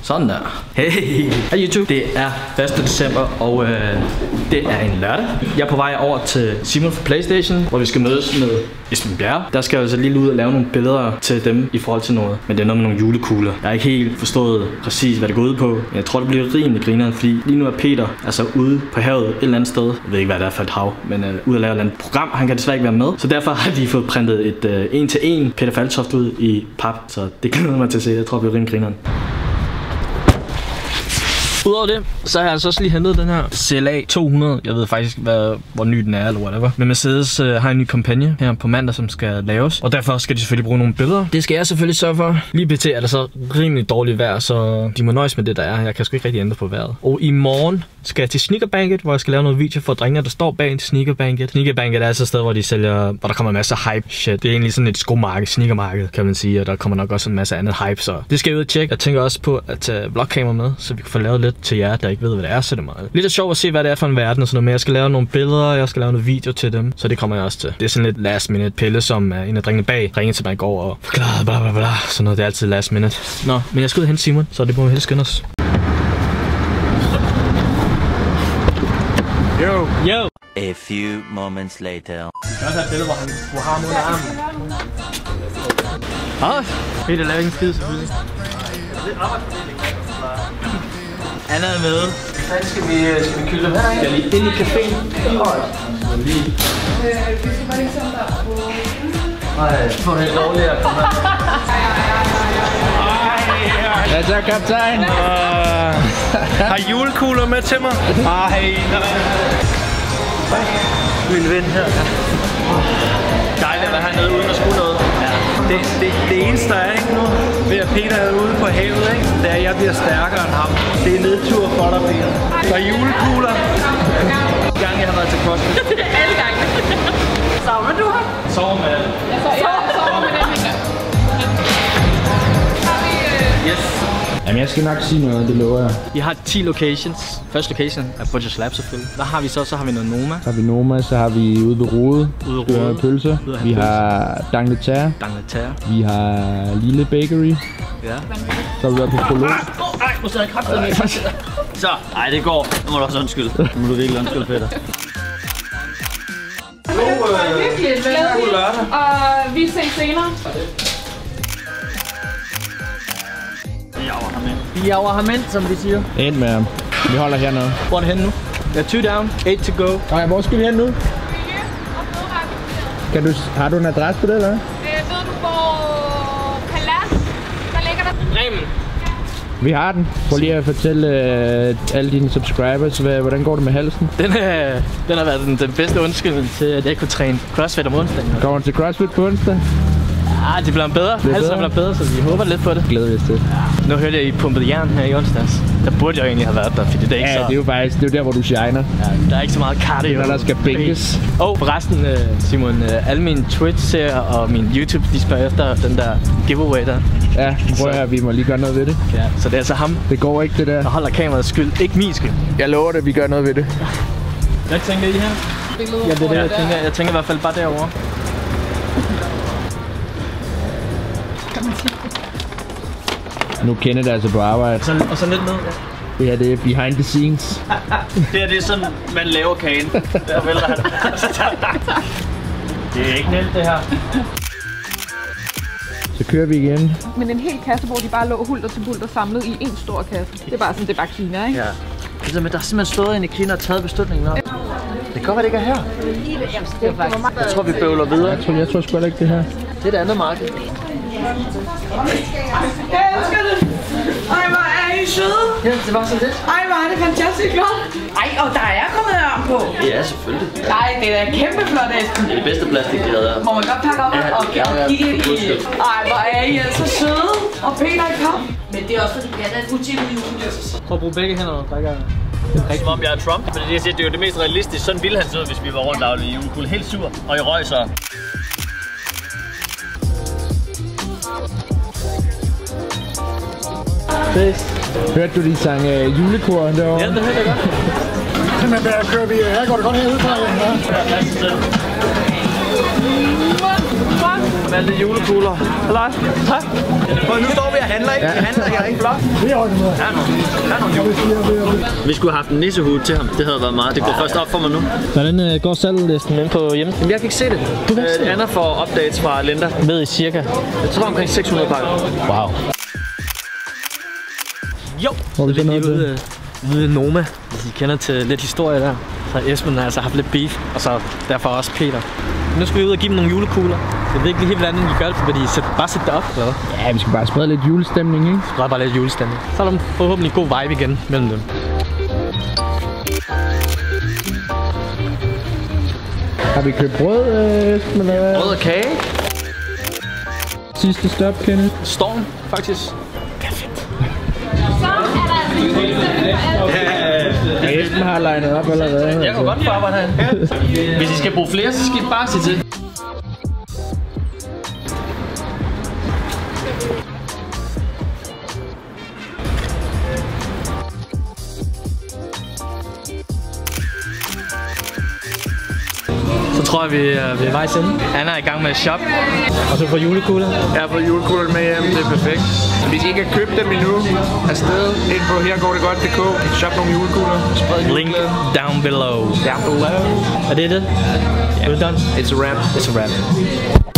Sådan der. Hey, hej YouTube. Det er 1. december, og det er en lørdag. Jeg er på vej over til Simon fra PlayStation, hvor vi skal mødes med Esben Bjerre. Der skal jeg altså lige ud og lave nogle billeder til dem i forhold til noget. Men det er noget med nogle julekugler. Jeg har ikke helt forstået præcis, hvad det går ud på. Men jeg tror, det bliver rimelig grineren, fordi lige nu er Peter altså ude på havet et eller andet sted. Jeg ved ikke, hvad det er for et hav, men ude at lave et eller andet program. Han kan desværre ikke være med. Så derfor har de fået printet et en-til-en Peter Faltoft ud i pap. Så det glæder mig til at se. Jeg tror, det bliver rimelig grineren. Udover det, så har jeg altså også lige hentet den her CLA 200. Jeg ved faktisk ikke, hvor ny den er eller whatever. Men Mercedes har en ny kampagne her på mandag, som skal laves. Og derfor skal de selvfølgelig bruge nogle billeder. Det skal jeg selvfølgelig sørge for. Lige pt. Er der så rimelig dårligt vejr, så de må nøjes med det, der er. Jeg kan sgu ikke rigtig ændre på vejret. Og i morgen skal jeg til Sneaker Banket, hvor jeg skal lave noget video for drengene, der står bag en Sneaker Banket. Sneaker Banket er altså et sted, hvor de sælger, hvor der kommer en masse hype shit. Det er egentlig sådan et skomarked, sneakermarked, kan man sige. Og der kommer nok også en masse andet hype, så det skal jeg ud og tjekke. Jeg tænker også på at tage vlogkamera med, så vi kan få lavet lidt til jer, der ikke ved, hvad det er, så det er meget lidt sjovt at se, hvad det er for en verden og sådan noget. Men jeg skal lave nogle billeder, jeg skal lave noget video til dem, så det kommer jeg også til. Det er sådan lidt last minute. Pelle, som er en af drengene bag, ringede til mig i går og forklarede bla bla bla. Sådan noget, det er altid last minute. Nå, men jeg skal ud og hente Simon, så det må vi helst skynde os. Yo! Yo! A few moments later. Jeg har også et billede, hvor han kunne have mod armen. Peter laver ikke en skid, selvfølgelig. Det er arbejdsfordeling. Anna er med. Skal vi kylde dem her, ikke? Jeg er lige inde i caféen. Vi skal bare lige sådan der på... Nej, få det lovligt at komme her. Hvad så, kaptajn? Har julekugler med til mig? Nej. Min ven her. Dejligt at være hernede uden at skulle noget. Det eneste der er ikke nu, ved at Peter er ude på havet, ikke? Det er, at jeg bliver stærkere end ham. Det er en nedtur for dig, Peter. Der er julekugler. Gang jeg har været til CrossFit. Alle gange. Savner du ham? Sover med alle. Sover med dem, ikke? Yes. Jamen, jeg skal nok sige noget, det lover jeg. Vi har 10 locations. Første location er Butcher Slab selvfølgelig. Hvad har vi så? Så har vi noget Noma. Så har vi Noma, så har vi ude ved Rode. Ude ved Rode. Pølser. Vi har Dangleterre. Vi har Lille Bakery. Ja. Så har vi været på Prolog. Nej, nu står jeg kraftigt med. Så, ej det går. Nu må du også undskylde. Nu må du virkelig undskylde, Peter. Virkelig God lørdag. Og vi ses senere. Vi jager ham ind, som vi siger. Ind med ham. Vi holder hernede. Hvor er det henne nu? Der er 2 down, 8 to go. Nej, hvor skal vi hen nu? Har du en adresse på det, eller hvad? Ved du, hvor Palads, der ligger der? Bremen. Vi har den. Prøv lige at fortælle alle dine subscribers, hvordan går det med halsen? Den har været den bedste undskyldning til, at jeg kunne træne CrossFit om onsdagen. Kommer du til CrossFit på onsdag? Ja, det bliver bedre. Halsen er blevet bedre, så vi håber lidt på det. Glæder vi os til. Ja. Nu hørte jeg, I pumpede jern her i onsdags. Der burde jeg jo egentlig have været der, fordi det er ikke så... Ja, det er jo faktisk det er der, hvor du shiner. Ja, der er ikke så meget cardio. Når der skal bænkes. Forresten, Simon, alle mine Twitch-serier og min YouTube, de spørger efter den der giveaway der. Ja, prøv at vi må lige gøre noget ved det. Ja, så det er altså ham. Det går ikke, det der. Der holder kameraets skyld, ikke min skyld. Jeg lover det, vi gør noget ved det. Hvad tænker I her? Ja, det er det, jeg tænker i hvert fald bare derovre. Nu kender det altså på arbejde. Og så lidt ned, ja. Ja, det er behind the scenes. Det er sådan, man laver kagen. Der vælter han. Det er ikke nemt, det her. Så kører vi igen. Men en hel kasse, hvor de bare lå hulter til bulter samlet i en stor kasse. Det er bare sådan, det er bare Kina, ikke? Ja. Men der er simpelthen stået ind i Kina og taget beslutningen op. Det kan godt være, det ikke er her. Jeg tror, vi bøvler videre. Jeg tror sgu ikke det her. Det er det andet marked. Jeg elsker det! Ej, hvor er I søde! Ja, det var så lidt. Ej, hvor er det fantastisk flot! Ej, og der er kommet ørm på! Ja, selvfølgelig. Ej, det er da kæmpe flot, Esben! Det er det bedste plastik, de havde her. Må man godt pakke op og kigge ind i? Ej, hvor er I altså søde! Og Peter i kom! Men det er også fordi, jeg er en utilbud jul. Prøv at bruge begge hænder, der ikke er... Som om jeg er Trump. Men det, jeg siger, det er jo det mest realistiske. Sådan ville han se ud, hvis vi var rundt daglig i julekuglen. Helt sur og i røg så. Hørte du de sang julekor derovre? Ja, det hørte jeg godt. Men hvad kører vi? Her går det godt herudfra. Ja. Malte julekugler. Halløj. Hej. Nu står vi og handler, ikke? Vi handler her, ikke? Flot. Vi skulle have haft en nissehue til ham. Det havde været meget. Det går først op for mig nu. Hvordan går salglisten inde på hjemme? Jamen, jeg kan ikke se det. Anna får updates fra Linda. Med i cirka. Jeg tror omkring 600 pakker. Wow. Jo, Hvor er vi så nået til? ude i Noma. Hvis I kender til lidt historie der, så har Esben altså haft lidt beef, og så derfor også Peter. Nu skal vi ud og give dem nogle julekugler. Jeg ved ikke lige helt, hvordan I gør det, fordi I bare sætter det op, eller hvad? Ja, vi skal bare sprede lidt julestemning, ikke? Så er bare lidt julestemning. Så er der forhåbentlig god vibe igen mellem dem. Har vi købt brød, Esben, eller hvad? Brød og kage. Sidste stop, Kenneth. Storm, faktisk. Ja, Esben har legnet op allerede. Jeg kan godt få arbejde herinde. Hvis I skal bruge flere, så skal I bare sige til. Så tror jeg, vi er vejs inde. Anna er i gang med at shoppe. Og så får julekugler. Jeg har fået julekugler med hjem, det er perfekt. Hvis I ikke har købt dem endnu, afsted ind på hergårdegodt.dk. Shop nogle julekugler. Link down below. Down below. Er det det? Yeah. We're done. It's a wrap. It's a wrap.